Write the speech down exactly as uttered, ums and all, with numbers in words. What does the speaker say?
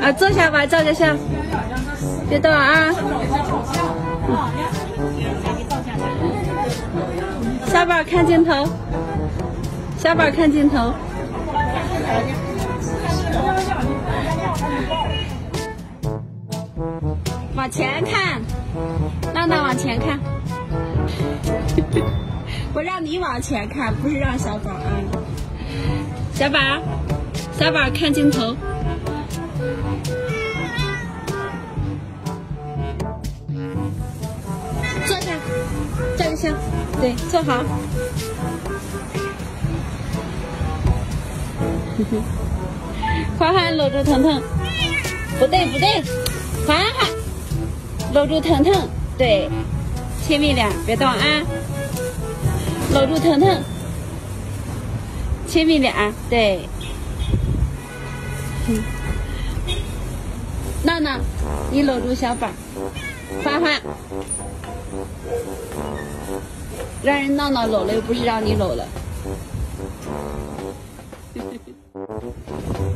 啊，坐下吧，照个相，别动啊。小宝看镜头，小宝看镜头。往前看，闹闹往前看。我让你往前看，不是让小宝啊。小宝，小宝看镜头。坐下，照个相，对，坐好。欢欢搂住腾腾，不对不对，欢欢搂住腾腾，对，亲密点，别动啊。搂住腾腾，亲密点，对。嗯，闹闹，你搂住小宝，欢欢，让人闹闹搂了，又不是让你搂了。